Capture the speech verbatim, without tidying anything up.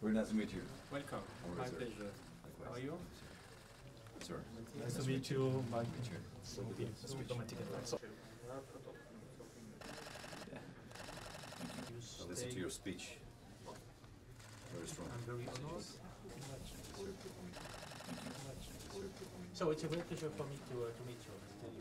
Very nice to meet you. Welcome. My sir. pleasure. Likewise. How are you? Sir. Nice to meet you, Mike. So diplomatic advice. I listened to your speech. Very strong. I'm very honored. Sir. So it's a great pleasure for me to, uh, to meet you.